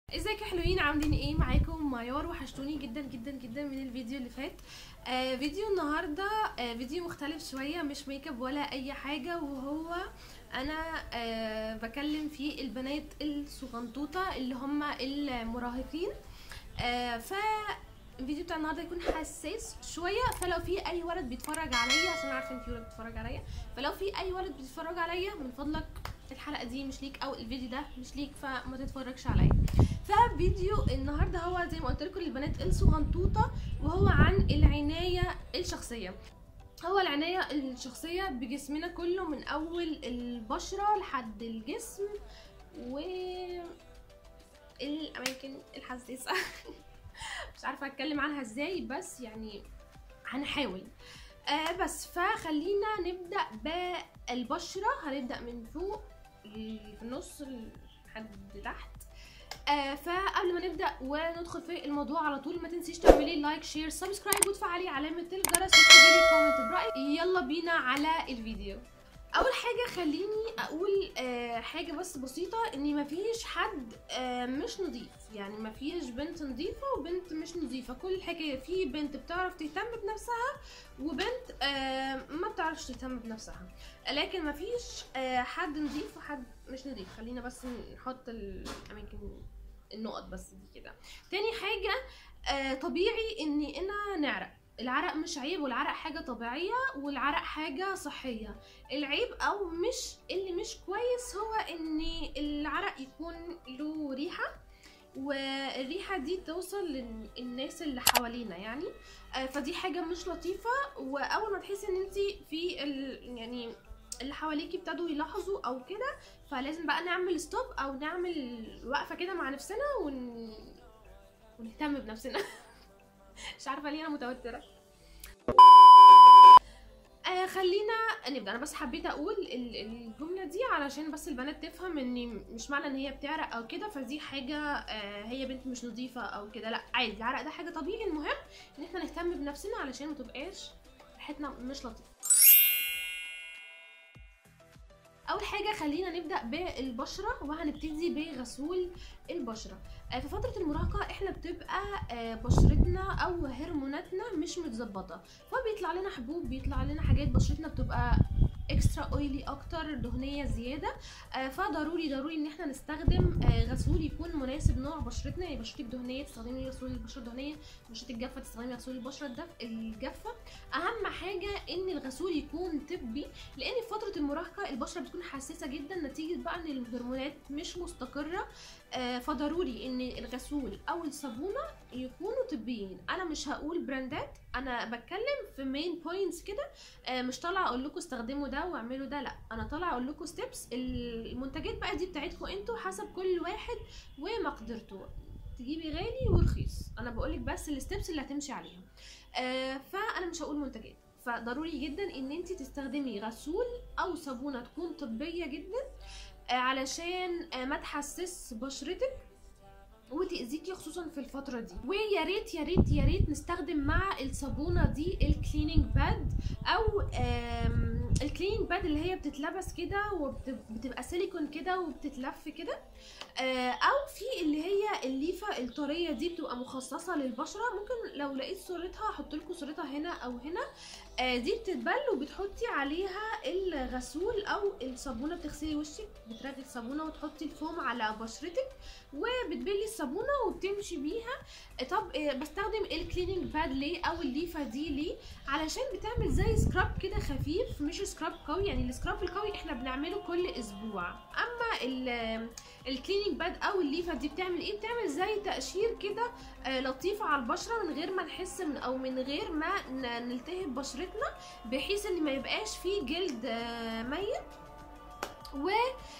ازيك يا حلوين؟ عاملين ايه؟ معاكم ميار. وحشتوني جدا جدا جدا من الفيديو اللي فات. فيديو النهارده فيديو مختلف شويه، مش ميك اب ولا اي حاجه، وهو انا بكلم فيه البنات الصغنطوطه اللي هم المراهقين. ف الفيديو بتاع النهارده يكون حساس شويه، فلو في اي ولد بيتفرج عليا، عشان عارفه ان في ولد بيتفرج عليا، فلو في اي ولد بيتفرج عليا من فضلك الحلقه دي مش ليك، او الفيديو ده مش ليك، فما تتفرجش عليا. ففيديو النهارده هو زي ما قلت لكم للبنات الصغنطوطه، وهو عن العنايه الشخصيه. هو العنايه الشخصيه بجسمنا كله، من اول البشره لحد الجسم والاماكن الحساسه. مش عارفه اتكلم عنها ازاي، بس يعني هنحاول. بس فخلينا نبدا بالبشره. هنبدا من فوق في النص لحد تحت. فقبل ما نبدا وندخل في الموضوع على طول، ما تنسيش تعملي لايك شير سبسكرايب وتفعلي علامه الجرس وتكتبي لي كومنت برايك. يلا بينا على الفيديو. اول حاجه خليني اقول حاجه بس بسيطه، ان مفيش حد مش نظيف. يعني مفيش بنت نظيفه وبنت مش نظيفه، كل الحكايه في بنت بتعرف تهتم بنفسها وبنت ما بتعرفش تهتم بنفسها، لكن مفيش حد نظيف وحد مش نظيف. خلينا بس نحط الاماكن النقط بس دي كده. تاني حاجه طبيعي اننا نعرق. العرق مش عيب، والعرق حاجة طبيعية، والعرق حاجة صحية. العيب او مش اللي مش كويس هو ان العرق يكون له ريحة، والريحة دي توصل للناس اللي حوالينا يعني. فدي حاجة مش لطيفة. واول ما تحسي ان انتي في يعني اللي حواليكي ابتدوا يلاحظوا او كده، فلازم بقى نعمل ستوب او نعمل وقفة كده مع نفسنا ونهتم بنفسنا. مش عارفه ليه انا متوتره. خلينا نبدا. انا بس حبيت اقول الجمله دي علشان بس البنات تفهم ان مش معنى ان هي بتعرق او كده فدي حاجه هي بنت مش نظيفه او كده. لا، عادي، العرق ده حاجه طبيعي. المهم ان احنا نهتم بنفسنا علشان ما تبقاش ريحتنا مش لطيفه. اول حاجه خلينا نبدا بالبشره، وهنبتدي بغسول البشره. في فتره المراهقه احنا بتبقى بشرتنا او هرموناتنا مش متظبطه، فبيطلع لنا حبوب، بيطلع لنا حاجات، بشرتنا بتبقى اكسترا اويلي، اكتر دهنيه زياده. فضروري ان احنا نستخدم غسول يكون مناسب نوع بشرتنا. يعني بشرتك دهنيه تستخدمي غسول البشره الدهنيه، بشرتك جافه تستخدمي غسول البشره الجافه. اهم حاجه ان الغسول يكون طبي، لان في فتره المراهقه البشره بتكون حساسه جدا نتيجه بقى ان الهرمونات مش مستقره. فضروري ان الغسول او الصابونه يكونوا طبيين. انا مش هقول براندات، انا بتكلم في مين بوينتس كده. مش طالعه اقول لكم استخدموا ده واعملوا ده، لا، انا طالعه اقول لكم ستيبس. المنتجات بقى دي بتاعتكم انتوا حسب كل واحد ومقدرته، تجيبي غالي ورخيص. انا بقولك بس الستيبس اللي هتمشي عليها. فانا مش هقول منتجات. فضروري جدا ان انت تستخدمي غسول او صابونه تكون طبيه جدا، علشان ما تحسس بشرتك وتأذيكي خصوصا في الفترة دي. ويا ريت يا ريت يا ريت نستخدم مع الصابونة دي الكليننج باد، او الكليننج باد اللي هي بتتلبس كده وبتبقى سيليكون كده وبتتلف كده، او في اللي هي الليفة الطرية دي بتبقى مخصصة للبشرة. ممكن لو لقيت صورتها احط لكم صورتها هنا او هنا. دي بتتبل وبتحطي عليها الغسول او الصابونه، بتغسلي وشك، بترغي الصابونه وتحطي الفوم على بشرتك وبتبلي الصابونه وبتمشي بيها. طب بستخدم الكليننج باد ليه او الليفه دي ليه؟ علشان بتعمل زي سكراب كده خفيف، مش سكراب قوي. يعني السكراب القوي احنا بنعمله كل اسبوع، اما الكليننج باد او الليفه دي بتعمل ايه؟ بتعمل زي تقشير كده لطيفه على البشره، من غير ما نحس من غير ما نلتهب بشرتنا، بحيث ان ما يبقاش فيه جلد ميت، و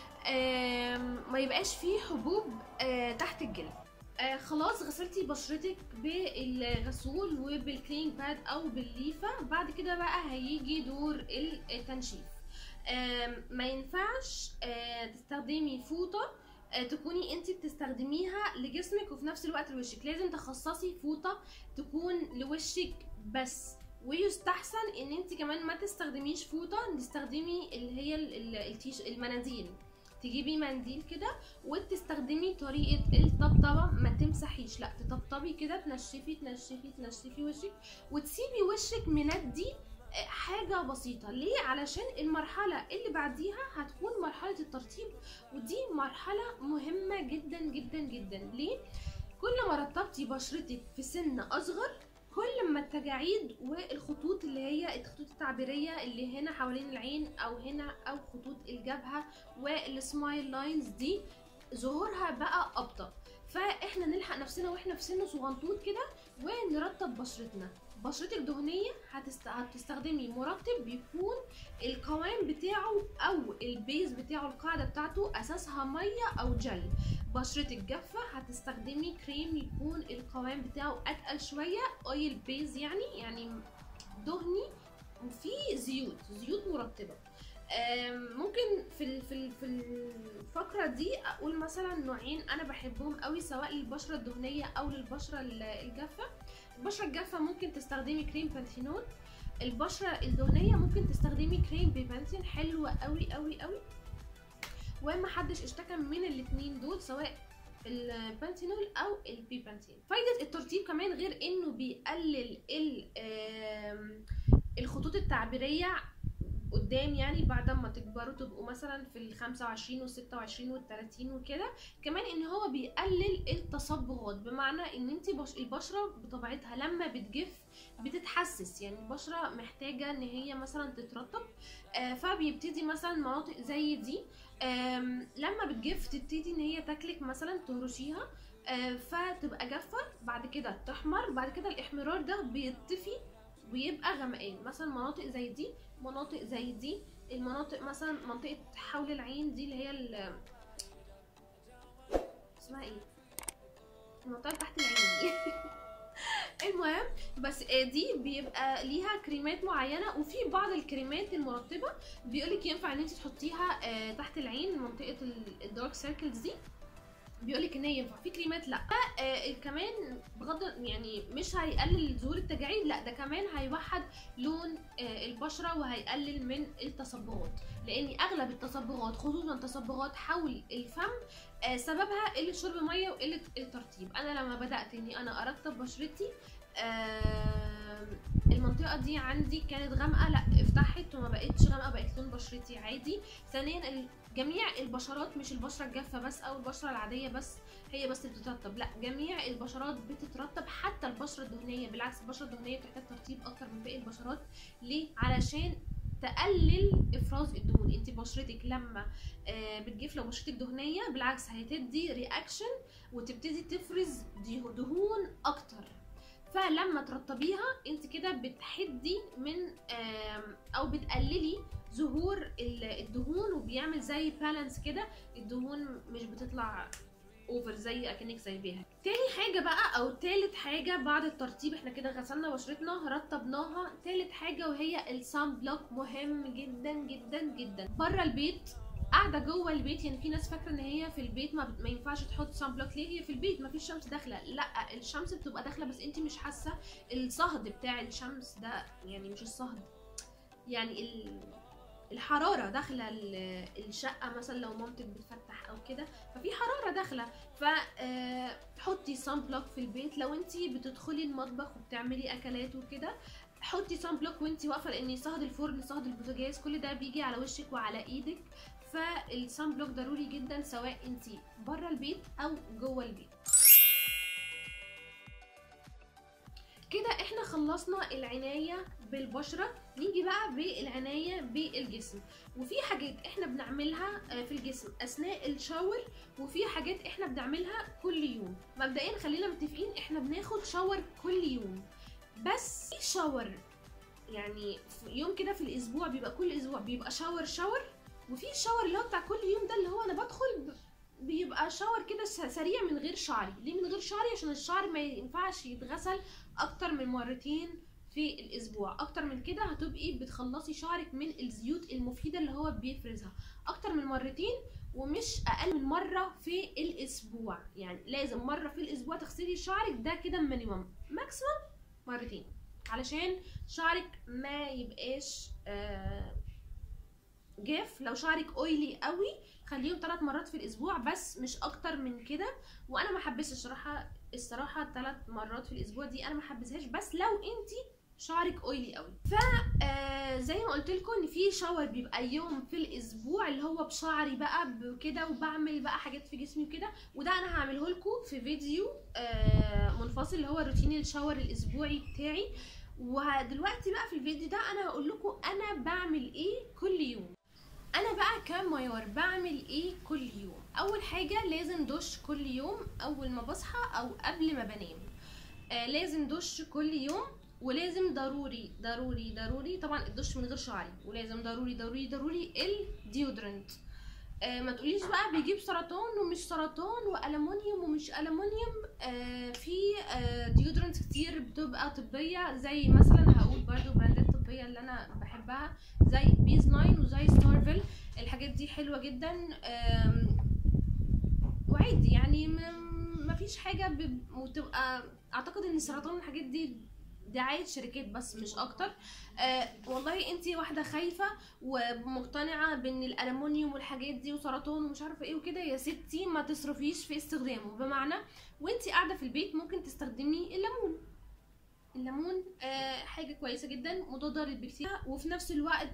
ما يبقاش فيه حبوب تحت الجلد. خلاص غسلتي بشرتك بالغسول وبالكلينج باد او بالليفه. بعد كده بقى هيجي دور التنشيف. ما ينفعش تستخدمي فوطه تكوني انت بتستخدميها لجسمك وفي نفس الوقت لوشك. لازم تخصصي فوطه تكون لوشك بس. ويستحسن ان انت كمان ما تستخدميش فوطه، تستخدمي اللي هي المناديل. تجيبي منديل كده وتستخدمي طريقه الطبطبه، ما تمسحيش، لا تطبطبي كده، تنشفي تنشفي تنشفي وشك وتسيبي وشك مندي. حاجه بسيطه ليه؟ علشان المرحله اللي بعديها هتكون مرحله الترطيب، ودي مرحله مهمه جدا جدا جدا. ليه؟ كل ما رطبتي بشرتك في سن اصغر، كل ما التجاعيد والخطوط اللي هي الخطوط التعبيريه اللي هنا حوالين العين او هنا او خطوط الجبهه والسمايل لاينز دي ظهورها بقى ابطأ. فاحنا نلحق نفسنا واحنا في سن صغنطوط كده ونرطب بشرتنا. بشرتك دهنيه هتستخدمي مرطب بيكون القوام بتاعه او البيز بتاعه القاعده بتاعته اساسها ميه او جل. بشرتك جافه هتستخدمي كريم يكون القوام بتاعه اتقل شويه، اويل بيز يعني دهني وفيه زيوت مرطبه. ممكن في الفقره دي اقول مثلا نوعين انا بحبهم قوي سواء للبشره الدهنيه او للبشره الجافه. البشره الجافه ممكن تستخدمي كريم بانثينول، البشره الدهنيه ممكن تستخدمي كريم بيبانثين، حلوه قوي قوي قوي وما حدش اشتكى من الاتنين دول سواء البانثينول او البيبانثين. فايده الترطيب كمان غير انه بيقلل الخطوط التعبيريه قدام، يعني بعد ما تكبروا تبقوا مثلا في ال25 وال26 وال30 وكده، كمان ان هو بيقلل التصبغات، بمعنى ان انت البشره بطبيعتها لما بتجف بتتحسس، يعني البشره محتاجه ان هي مثلا تترطب. فبيبتدي مثلا مناطق زي دي لما بتجف تبتدي ان هي تاكلك مثلا تهرشيها فتبقى جافه، بعد كده تحمر، بعد كده الاحمرار ده بيطفي ويبقى غمقان. مثلا مناطق زي دي، مناطق زي دي، المناطق مثلا منطقه حول العين دي اللي هي اسمها ايه، المنطقه تحت العين دي المهم بس دي بيبقى ليها كريمات معينه، وفي بعض الكريمات المرطبه بيقولك ينفع ان انت تحطيها تحت العين منطقه الدارك سيركلز دي، بيقولك ان هي ينفع. في كريمات لا. كمان بغض يعني مش هيقلل ظهور التجاعيد، لا ده كمان هيوحد لون البشره وهيقلل من التصبغات، لان اغلب التصبغات خصوصا تصبغات حول الفم سببها قله شرب ميه وقله الترطيب. انا لما بدات اني انا ارطب بشرتي المنطقه دي عندي كانت غامقه، لا افتحت وما بقتش غامقه، بقت لون بشرتي عادي. ثانيا جميع البشرات، مش البشره الجافه بس او البشره العاديه بس هي بس بتترطب، لا جميع البشرات بتترطب، حتى البشره الدهنيه. بالعكس البشره الدهنيه بتحتاج ترطيب اكتر من باقي البشرات. ليه؟ علشان تقلل افراز الدهون. انت بشرتك لما بتجف، لو بشرتك دهنيه بالعكس هتدي رياكشن وتبتدي تفرز دهون اكتر، فلما ترطبيها انت كده بتحدي من او بتقللي ظهور الدهون، وبيعمل زي بالانس كده، الدهون مش بتطلع اوفر زي اكنك سايباها. تاني حاجه بقى او تالت حاجه بعد الترطيب، احنا كده غسلنا بشرتنا رطبناها، تالت حاجه وهي الصن بلوك، مهم جدا جدا جدا. بره البيت قاعده جوه البيت، يعني في ناس فاكره ان هي في البيت ما ينفعش تحط صن بلوك. ليه؟ هي في البيت ما فيش شمس داخله، لا الشمس بتبقى داخله بس انت مش حاسه الصهد بتاع الشمس ده، يعني مش الصهد، يعني الحراره داخله الشقه، مثلا لو مامتك بتفتح او كده ففي حراره داخله، فحطي صن بلوك في البيت. لو انت بتدخلي المطبخ وبتعملي اكلات وكده حطي صن بلوك وانت واقفه، لان صهد الفرن صهد البوتاجاز كل ده بيجي على وشك وعلى ايدك، فالصن بلوك ضروري جدا سواء انت بره البيت او جوه البيت. كده احنا خلصنا العناية بالبشرة، نيجي بقى بالعناية بالجسم. وفي حاجات احنا بنعملها في الجسم اثناء الشاور، وفي حاجات احنا بنعملها كل يوم. مبدئيا خلينا متفقين احنا بناخد شاور كل يوم، بس في شاور يعني يوم كده في الاسبوع بيبقى كل اسبوع بيبقى شاور، وفي شاور اللي هو بتاع كل يوم ده اللي هو انا بدخل بيبقى شاور كده سريع من غير شعري. ليه من غير شعري؟ عشان الشعر ما ينفعش يتغسل اكتر من مرتين في الاسبوع، اكتر من كده هتبقي بتخلصي شعرك من الزيوت المفيده اللي هو بيفرزها. اكتر من مرتين ومش اقل من مره في الاسبوع، يعني لازم مره في الاسبوع تغسلي شعرك، ده كده مينيمم، ماكسيمم مرتين علشان شعرك ما يبقاش جاف. لو شعرك اويلي قوي خليهم 3 مرات في الاسبوع بس، مش اكتر من كده. وانا ما حبيتش الصراحه 3 مرات في الاسبوع دي انا ما حبيتهاش، بس لو انتي شعرك اويلي قوي. زي ما قلت لكم ان في شاور بيبقى يوم في الاسبوع اللي هو بشعري بقى كده، وبعمل بقى حاجات في جسمي وكده، وده انا هعمله لكم في فيديو منفصل اللي هو روتين الشاور الاسبوعي بتاعي. ودلوقتي بقى في الفيديو ده انا هقول لكم انا بعمل ايه كل يوم. انا بقى كميار بعمل ايه كل يوم. اول حاجه لازم دش كل يوم اول ما بصحى او قبل ما بنام. لازم دش كل يوم، ولازم ضروري ضروري ضروري طبعا الدش من غير شعري، ولازم ضروري ضروري ضروري الديودرنت. ما تقوليش بقى بيجيب سرطان ومش سرطان والومنيوم ومش الومنيوم. في ديودرنت كتير بتبقى طبيه، زي مثلا هقول برضو براندات طبيه اللي انا بحبها زي بيز 9 وزي ستارفل. الحاجات دي حلوه جدا وعادي يعني مفيش حاجه وتبقى اعتقد ان السرطان والحاجات دي دعاية شركات بس مش اكتر. والله انتي واحدة خايفة ومقتنعة بان الالومنيوم والحاجات دي وسرطان ومش عارفة ايه وكده، يا ستي ما تصرفيش في استخدامه. بمعنى وانتي قاعدة في البيت ممكن تستخدمي الليمون حاجة كويسة جدا مضادة للبكتيريا، وفي نفس الوقت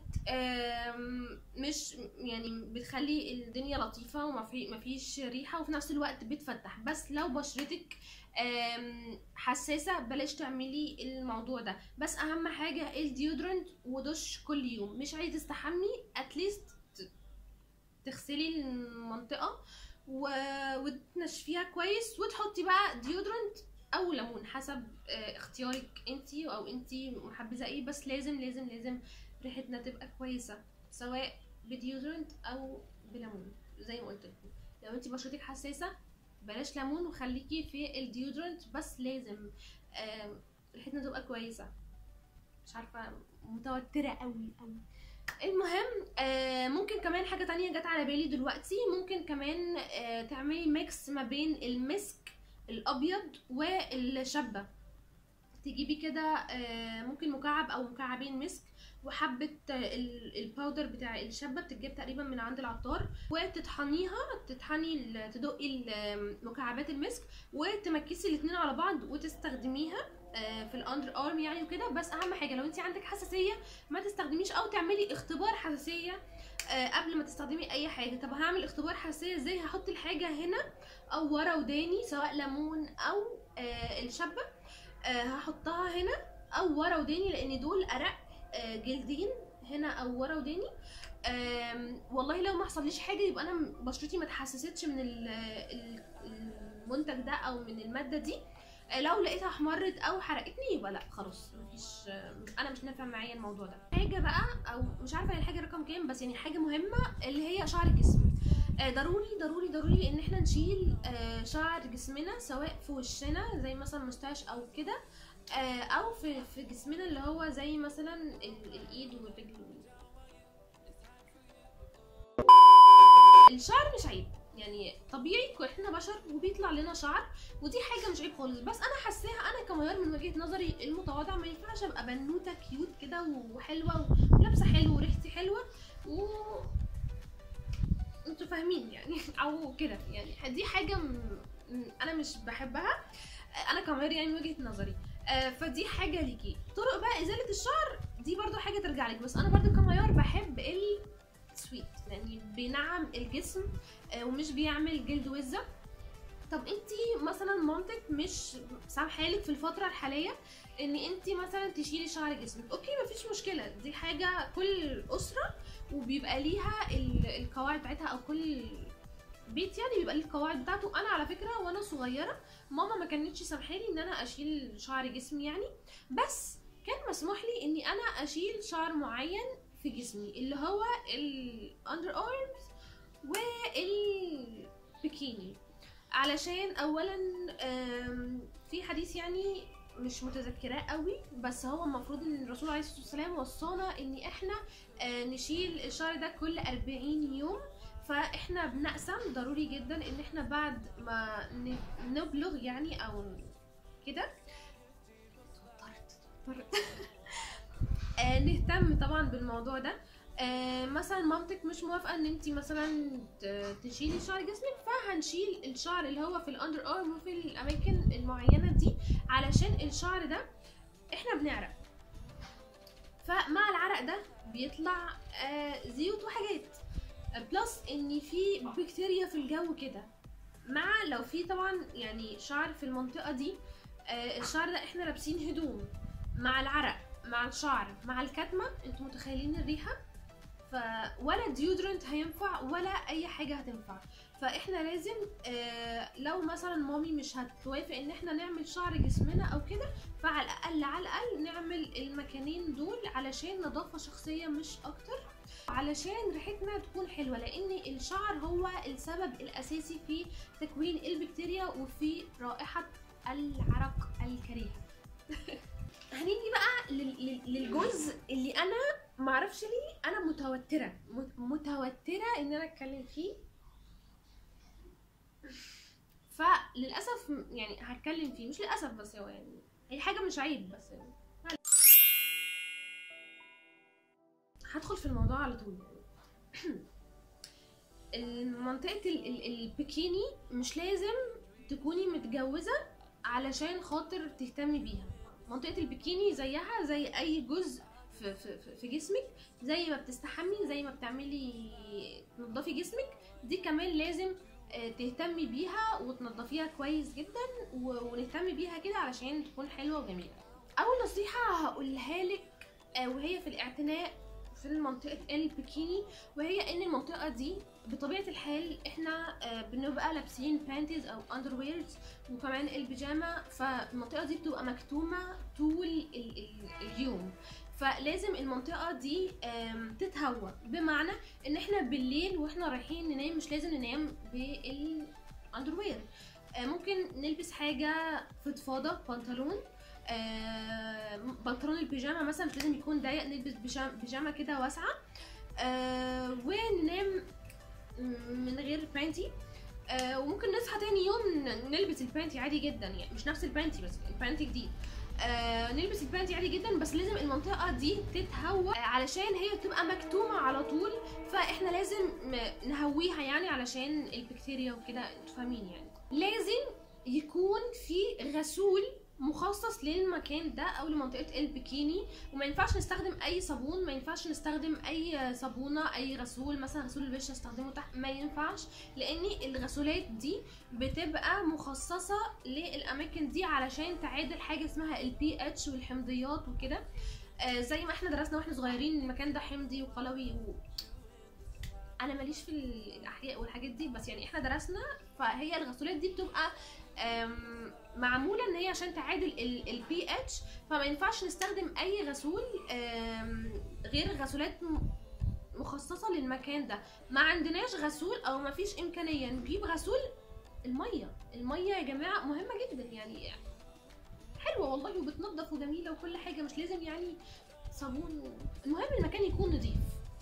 مش يعني بتخلي الدنيا لطيفة ومفيش ريحة، وفي نفس الوقت بتفتح. بس لو بشرتك حساسة بلاش تعملي الموضوع ده. بس اهم حاجة الديودرنت ودش كل يوم. مش عايزة تستحمي اتليست تغسلي المنطقة وتنشفيها كويس، وتحطي بقى ديودرنت او ليمون حسب اختيارك انتي او انتي محبذه ايه. بس لازم لازم لازم ريحتنا تبقى كويسه سواء بديودرنت او بليمون. زي ما قلت لكم لو انتي بشرتك حساسه بلاش ليمون وخليكي في الديودرنت، بس لازم ريحتنا تبقى كويسه. مش عارفه متوتره قوي قوي. المهم ممكن كمان حاجه تانية جت على بالي دلوقتي، ممكن كمان تعملي ميكس ما بين المسك الابيض والشبه. تجيبي كده ممكن مكعب او مكعبين مسك وحبه الباودر بتاع الشبه، بتتجاب تقريبا من عند العطار، وتطحنيها تدقي مكعبات المسك وتمكسي الاتنين على بعض وتستخدميها في الاندر ارم يعني وكده. بس اهم حاجه لو انت عندك حساسيه ما تستخدميش، او تعملي اختبار حساسيه قبل ما تستخدمي اي حاجه. طب هعمل اختبار حساسيه ازاي؟ هحط الحاجه هنا او ورا وداني سواء ليمون او الشبه، هحطها هنا او ورا وداني لان دول ارق جلدين هنا او ورا وداني. والله لو ما حصليش حاجه يبقى انا بشرتي ما اتحسستش من المنتج ده او من الماده دي. لو لقيتها احمرت او حرقتني يبقى لا خلاص مفيش، انا مش نافع معايا الموضوع ده. حاجه بقى او مش عارفه هي الحاجه رقم كام، بس يعني حاجه مهمه اللي هي شعر الجسم. ضروري ضروري ضروري ان احنا نشيل شعر جسمنا سواء في وشنا زي مثلا مستاش او كده، او في جسمنا اللي هو زي مثلا الايد والرجل. الشعر مش عيب يعني، طبيعي احنا بشر وبيطلع لنا شعر، ودي حاجه مش عيب خالص. بس انا حاساها انا كميار من وجهه نظري المتواضعه ما ينفعش ابقى بنوته كيوت كده وحلوه ولابسه حلو وريحتي حلوه انتوا فاهمين يعني او كده يعني. دي حاجه انا مش بحبها انا كميار يعني من وجهه نظري. فدي حاجه ليكي. طرق بقى ازاله الشعر دي برضو حاجه ترجع لك، بس انا برضو كميار بحب السويت يعني بينعم الجسم ومش بيعمل جلد وزه. طب انتي مثلا مامتك مش سامحالك في الفتره الحاليه ان انتي مثلا تشيلي شعر جسمك، اوكي مفيش مشكله، دي حاجه كل اسره وبيبقى ليها القواعد بتاعتها، او كل بيت يعني بيبقى ليه القواعد بتاعته. انا على فكره وانا صغيره ماما ما كانتش سامحالي ان انا اشيل شعر جسمي يعني، بس كان مسموح لي اني انا اشيل شعر معين في جسمي اللي هو الاندر ارمز والبيكيني. علشان اولا في حديث يعني مش متذكراه قوي، بس هو المفروض ان الرسول عليه الصلاه والسلام وصانا ان احنا نشيل الشعر ده كل 40 يوم. فاحنا بنقسم ضروري جدا ان احنا بعد ما نبلغ يعني او كده نهتم طبعا بالموضوع ده. مثلا مامتك مش موافقه ان انت مثلا تشيلي شعر جسمك، فهنشيل الشعر اللي هو في الاندر ارم وفي الاماكن المعينه دي، علشان الشعر ده احنا بنعرق، فمع العرق ده بيطلع زيوت وحاجات، بلس ان في بكتيريا في الجو كده، مع لو في طبعا يعني شعر في المنطقه دي، الشعر ده احنا لابسين هدوم، مع العرق مع الشعر مع الكتمه، انتوا متخيلين الريحه؟ ولا ديودرنت هينفع ولا اي حاجه هتنفع. فاحنا لازم لو مثلا مامي مش هتوافق ان احنا نعمل شعر جسمنا او كده، فعلى الاقل على الاقل نعمل المكانين دول علشان نظافه شخصيه مش اكتر، علشان ريحتنا تكون حلوه، لان الشعر هو السبب الاساسي في تكوين البكتيريا وفي رائحه العرق الكريهه. هنيجي بقى للجزء اللي انا معرفش ليه انا متوتره ان انا اتكلم فيه، فللاسف يعني هتكلم فيه، مش للاسف بس هو يعني هي حاجه مش عيب، بس يعني هدخل في الموضوع على طول. منطقه البيكيني مش لازم تكوني متجوزه علشان خاطر تهتمي بيها. منطقه البيكيني زيها زي اي جزء في جسمك، زي ما بتستحمي، زي ما بتعملي تنضفي جسمك، دي كمان لازم تهتمي بيها وتنضفيها كويس جدا، ونهتم بيها كده علشان تكون حلوه وجميله. اول نصيحه هقولها لك وهي في الاعتناء في منطقه البيكيني، وهي ان المنطقه دي بطبيعه الحال احنا بنبقى لابسين بانتيز او اندرويرز وكمان البيجامه، فالمنطقه دي بتبقى مكتومه طول اليوم، فلازم المنطقه دي تتهوى، بمعنى ان احنا بالليل واحنا رايحين ننام مش لازم ننام بالاندروير، ممكن نلبس حاجه فضفاضه، بنطلون البيجامه مثلا مش لازم يكون ضيق، نلبس بيجامه كده واسعه وننام من غير بانتي، وممكن نصحى تاني يوم نلبس البانتي عادي جدا، يعني مش نفس البانتي بس البانتي جديد، نلبس البانتي عادي جدا، بس لازم المنطقه دي تتهوى علشان هي بتبقى مكتومه على طول، فاحنا لازم نهويها يعني علشان البكتيريا وكده، انتوا فاهمين يعني. لازم يكون في غسول مخصص للمكان ده او لمنطقه البيكيني، وما ينفعش نستخدم اي صابون، ما ينفعش نستخدم اي صابونه، اي غسول مثلا غسول الوش استخدمه تحت، ما ينفعش، لان الغسولات دي بتبقى مخصصه للاماكن دي علشان تعادل حاجه اسمها البي اتش والحمضيات وكده، زي ما احنا درسنا واحنا صغيرين المكان ده حمضي وقلوي انا ماليش في الاحياء والحاجات دي، بس يعني احنا درسنا، فهي الغسولات دي بتبقى معموله ان هي عشان تعادل البي اتش، فما ينفعش نستخدم اي غسول غير غسولات مخصصه للمكان ده. ما عندناش غسول او ما فيش امكانيه نجيب غسول، الميه يا جماعه مهمه جدا، يعني حلوه والله وبتنضف وجميله وكل حاجه، مش لازم يعني صابون، المهم المكان يكون نضيف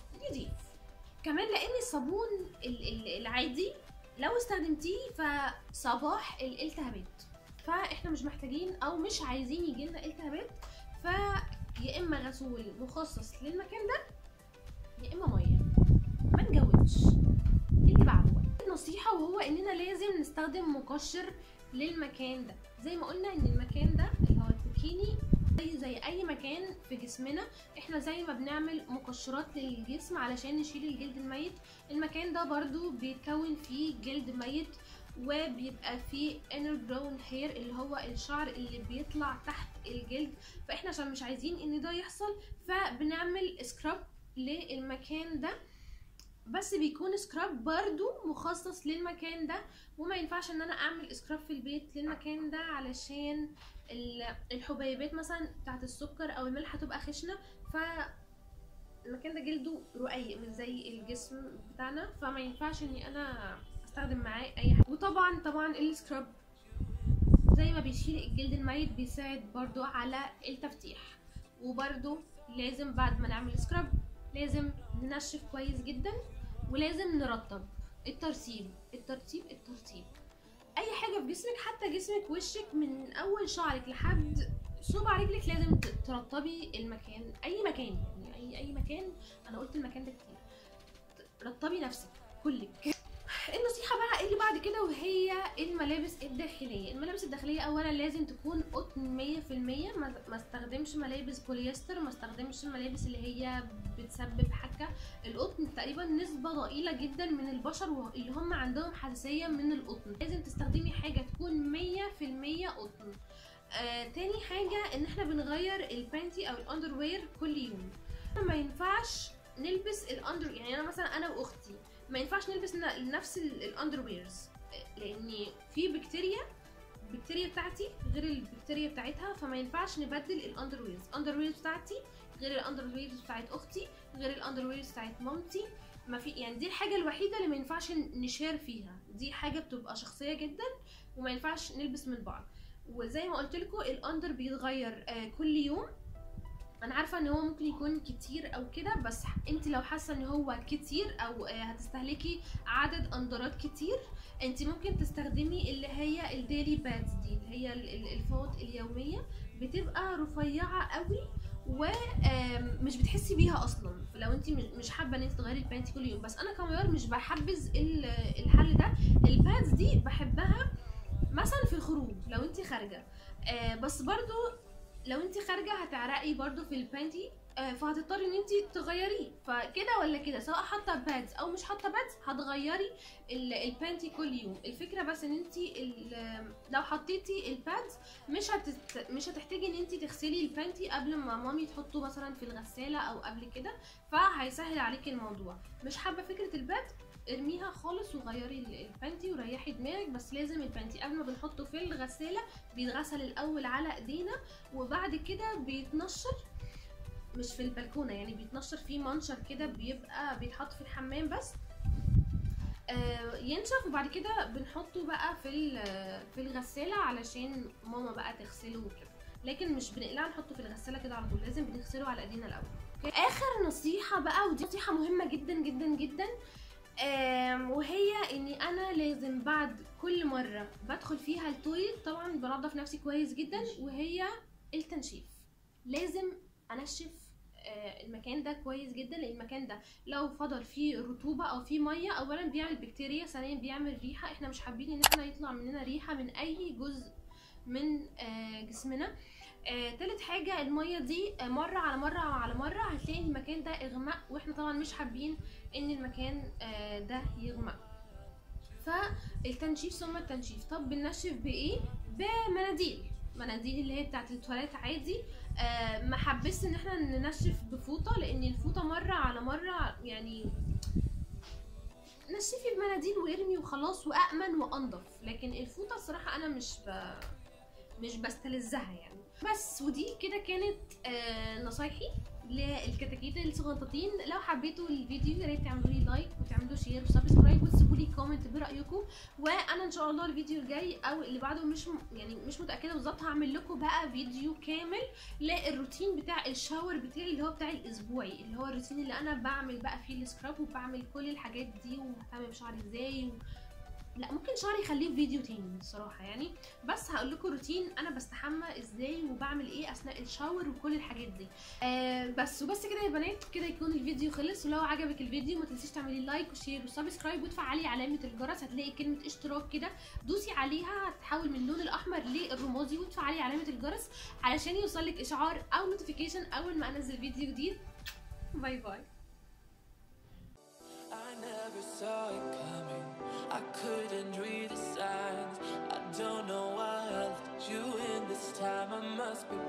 كمان، لان الصابون العادي لو استخدمتيه فصباح الالتهابات، فاحنا مش محتاجين او مش عايزين يجيلنا التهابات، فيا اما غسول مخصص للمكان ده يا اما ميه، ما نجودش. اللي بعده نصيحه، وهو اننا لازم نستخدم مقشر للمكان ده، زي ما قلنا ان المكان ده اللي هو البيكيني زي اي مكان في جسمنا، احنا زي ما بنعمل مقشرات للجسم علشان نشيل الجلد الميت، المكان ده برضو بيتكون فيه جلد ميت، وبيبقى فيه inner grown hair اللي هو الشعر اللي بيطلع تحت الجلد، فاحنا عشان مش عايزين ان ده يحصل فبنعمل سكراب للمكان ده، بس بيكون سكراب برضو مخصص للمكان ده، وما ينفعش ان انا اعمل سكراب في البيت للمكان ده علشان الحبيبات مثلا بتاعت السكر او الملح هتبقى خشنه، فالمكان ده جلده رقيق مش زي الجسم بتاعنا، فما ينفعش اني انا استخدم معاه اي حاجه. وطبعا السكراب زي ما بيشيل الجلد الميت بيساعد برضو على التفتيح، وبرضو لازم بعد ما نعمل سكراب لازم ننشف كويس جدا، ولازم نرطب. الترطيب اي حاجه في جسمك، حتى جسمك وشك من اول شعرك لحد صوبع رجلك لازم ترطبي المكان، اي مكان يعني اي مكان، انا قلت المكان ده كتير، رطبي نفسك كلك. النصيحة بقى اللي بعد كده وهي الملابس الداخلية. الملابس الداخلية اولا لازم تكون قطن 100%، ما استخدمش ملابس بوليستر، ما استخدمش الملابس اللي هي بتسبب حكة. القطن تقريبا نسبة ضئيلة جدا من البشر اللي هم عندهم حساسية من القطن، لازم تستخدمي حاجة تكون 100% قطن. تاني حاجة ان احنا بنغير البانتي او الاندر وير كل يوم. ما ينفعش نلبس الاندر، يعني انا مثلا انا واختي ما ينفعش نلبس نفس الاندر ويرز، لان في البكتيريا بتاعتي غير البكتيريا بتاعتها، فما ينفعش نبدل الاندر ويرز. الاندر ويرز بتاعتي غير الاندر ويرز بتاعت اختي غير الاندر ويرز بتاعت مامتي. ما في يعني، دي الحاجه الوحيده اللي ما ينفعش نشير فيها، دي حاجه بتبقى شخصيه جدا وما ينفعش نلبس من بعض. وزي ما قلت لكم الاندر بيتغير كل يوم. انا عارفه ان هو ممكن يكون كتير او كده، بس انت لو حاسه ان هو كتير او هتستهلكي عدد اندرات كتير، انت ممكن تستخدمي اللي هي الديلي بادز دي، اللي هي الفوط اليوميه، بتبقى رفيعه قوي ومش بتحسي بيها اصلا. لو انت مش حابه ان انت تغيري البانتي كل يوم، بس انا كميار مش بحبذ الحل ده. البادز دي بحبها مثلا في الخروج لو انت خارجه، بس برضو لو انت خارجه هتعرقي برضو في البانتي، فهتضطري ان انت تغيريه. فكده ولا كده، سواء حاطه بادز او مش حاطه بادز هتغيري البانتي كل يوم. الفكره بس ان انت لو حطيتي البادز مش هتحتاجي ان انت تغسلي البانتي قبل ما مامي تحطه مثلا في الغساله او قبل كده، فهيسهل عليكي الموضوع. مش حابه فكره البادز، ارميها خالص وغيري البانتي وريحي دماغك. بس لازم البانتي قبل ما بنحطه في الغساله بيتغسل الاول على ايدينا، وبعد كده بيتنشر، مش في البلكونه يعني، بيتنشر فيه منشر كده بيبقى بيتحط في الحمام بس ينشف، وبعد كده بنحطه بقى في الغساله علشان ماما بقى تغسله وكده. لكن مش بنقلعه نحطه في الغساله كده على طول، لازم بنغسله على ايدينا الاول. اخر نصيحه بقى، ودي نصيحه مهمه جدا جدا جدا، وهي اني انا لازم بعد كل مره بدخل فيها التويلت طبعا بنضف نفسي كويس جدا، وهي التنشيف. لازم انشف المكان ده كويس جدا، لان المكان ده لو فضل فيه رطوبه او فيه ميه، اولا بيعمل بكتيريا، ثانيا بيعمل ريحه، احنا مش حابين ان احنا يطلع مننا ريحه من اي جزء من جسمنا. تالت حاجة المية دي مرة على مرة على مرة هتلاقي المكان ده اغمق، واحنا طبعا مش حابين ان المكان ده يغمق. فالتنشيف ثم التنشيف. طب بننشف بايه؟ مناديل اللي هي بتاعت التواليت عادي. ما حبس ان احنا ننشف بفوطة، لان الفوطة مرة على مرة يعني نشفي بمناديل وارمي وخلاص، وامن وانضف. لكن الفوطة الصراحة انا مش بستلذها يعني. بس ودي كده كانت نصايحي للكتاكيت الصغنطاطين. لو حبيتوا الفيديو يا ريت تعملوا لي لايك وتعملوا شير وسبسكرايب وتسيبوا لي كومنت برايكم. وانا ان شاء الله الفيديو الجاي او اللي بعده مش متاكده بالظبط، هعمل لكم بقى فيديو كامل للروتين بتاع الشاور بتاعي اللي هو بتاع الاسبوعي، اللي هو الروتين اللي انا بعمل بقى فيه السكراب وبعمل كل الحاجات دي، وبهتم بشعري ازاي لا ممكن شعري يخليه في فيديو تاني الصراحه يعني. بس هقول لكم روتين انا بستحمى ازاي وبعمل ايه اثناء الشاور وكل الحاجات دي. وبس كده يا بنات، كده يكون الفيديو خلص. ولو عجبك الفيديو ما تنسيش تعملي لايك وشير وسبسكرايب وتفعلي علامه الجرس، هتلاقي كلمه اشتراك كده دوسي عليها هتتحول من اللون الاحمر للرمادي، وتفعلي علامه الجرس علشان يوصلك اشعار او نوتيفيكيشن اول ما انزل فيديو جديد. باي باي. I couldn't read the signs. I don't know why I let you in this time. I must be